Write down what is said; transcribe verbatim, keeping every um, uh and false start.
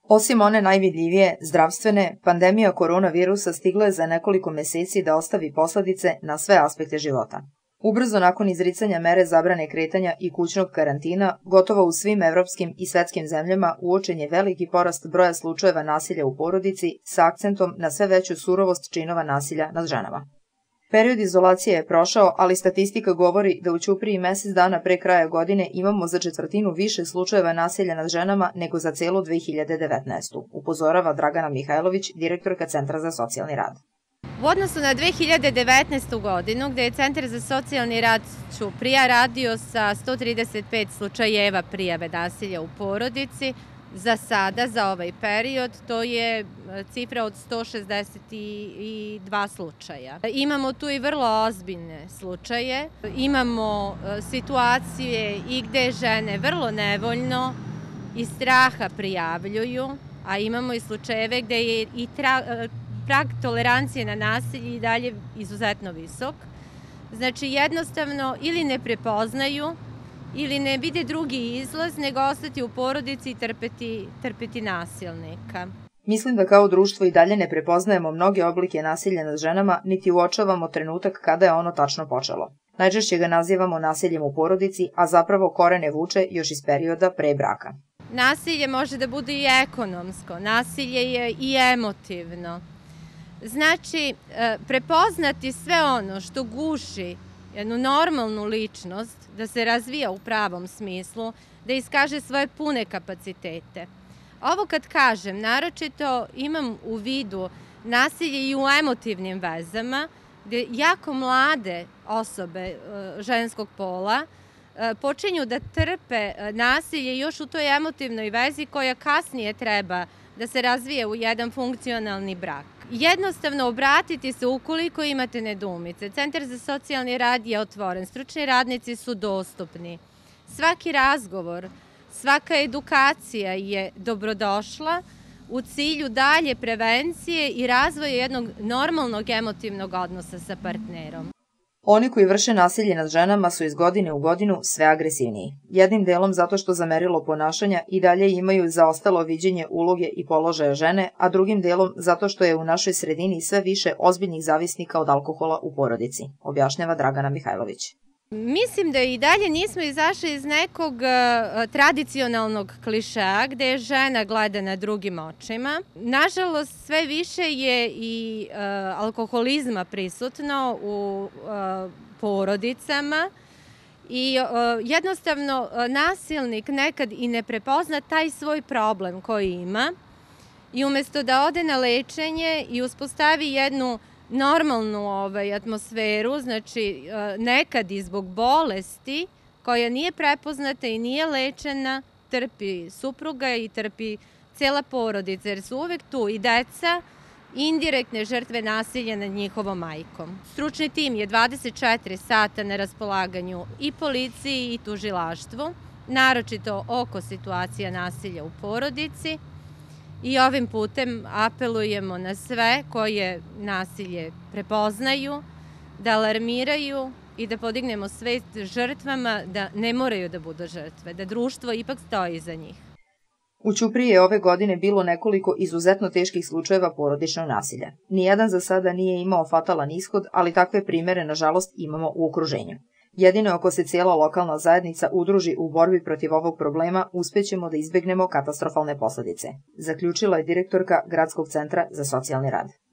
Osim one najvidljivije, zdravstvene, pandemija koronavirusa stigla je za nekoliko meseci da ostavi posledice na sve aspekte života. Ubrzo nakon izricanja mere zabrane kretanja i kućnog karantina, gotovo u svim evropskim i svetskim zemljama uočen je veliki porast broja slučajeva nasilja u porodici sa akcentom na sve veću surovost činova nasilja nad ženama. Period izolacije je prošao, ali statistika govori da u Ćupriji mesec dana pre kraja godine imamo za četvrtinu više slučajeva nasilja nad ženama nego za celu dve hiljade devetnaestu. upozorava Dragana Mihajlović, direktorka Centra za socijalni rad. U odnosu na dve hiljade devetnaestu. godinu, gde je Centar za socijalni rad Ćuprija radio sa sto trideset pet slučajeva prijave nasilja u porodici, za sada, za ovaj period, to je cifra od sto šezdeset dva slučaja. Imamo tu i vrlo ozbiljne slučaje. Imamo situacije i gde žene vrlo nevoljno iz straha prijavljuju, a imamo i slučajeve gde je i prag tolerancije na nasilje i dalje izuzetno visok. Znači, jednostavno ili ne prepoznaju ili ne vide drugi izlaz nego ostati u porodici i trpeti, trpeti nasilnika. Mislim da kao društvo i dalje ne prepoznajemo mnoge oblike nasilja nad ženama, niti uočavamo trenutak kada je ono tačno počelo. Najčešće ga nazivamo nasiljem u porodici, a zapravo korene vuče još iz perioda pre braka. Nasilje može da bude i ekonomsko, nasilje je i emotivno. Znači, prepoznati sve ono što guši jednu normalnu ličnost, da se razvija u pravom smislu, da iskaže svoje pune kapacitete. Ovo kad kažem, naročito imam u vidu nasilje i u emotivnim vezama, gde jako mlade osobe ženskog pola počinju da trpe nasilje još u toj emotivnoj vezi koja kasnije treba da se razvije u jedan funkcionalni brak. Jednostavno obratiti se ukoliko imate nedoumice. Centar za socijalni rad je otvoren, stručni radnici su dostupni. Svaki razgovor, svaka edukacija je dobrodošla u cilju dalje prevencije i razvoja jednog normalnog emotivnog odnosa sa partnerom. Oni koji vrše nasilje nad ženama su iz godine u godinu sve agresivniji. Jednim delom zato što za merilo ponašanja i dalje imaju zaostalo viđenje uloge i položaja žene, a drugim delom zato što je u našoj sredini sve više ozbiljnih zavisnika od alkohola u porodici, objašnjava Dragana Mihajlović. Mislim da i dalje nismo izašli iz nekog tradicionalnog klišeja gde žena gleda na drugim očima. Nažalost, sve više je i alkoholizma prisutno u porodicama i jednostavno nasilnik nekad i ne prepozna taj svoj problem koji ima i umesto da ode na lečenje i uspostavi jednu normalnu atmosferu, znači nekad i zbog bolesti koja nije prepoznata i nije lečena, trpi supruga i trpi cela porodica, jer su uvek tu i deca, indirektne žrtve nasilja nad njihovom majkom. Stručni tim je dvadeset četiri sata na raspolaganju i policiji i tužilaštvu, naročito oko situacija nasilja u porodici. I ovim putem apelujemo na sve koje nasilje prepoznaju, da alarmiraju i da podignemo svest žrtvama da ne moraju da budu žrtve, da društvo ipak stoji iza njih. U Ćupriji je ove godine bilo nekoliko izuzetno teških slučajeva porodičnog nasilja. Nijedan za sada nije imao fatalan ishod, ali takve primere, nažalost, imamo u okruženju. Jedino ako se cijela lokalna zajednica udruži u borbi protiv ovog problema, uspećemo da izbegnemo katastrofalne posledice, zaključila je direktorka Gradskog centra za socijalni rad.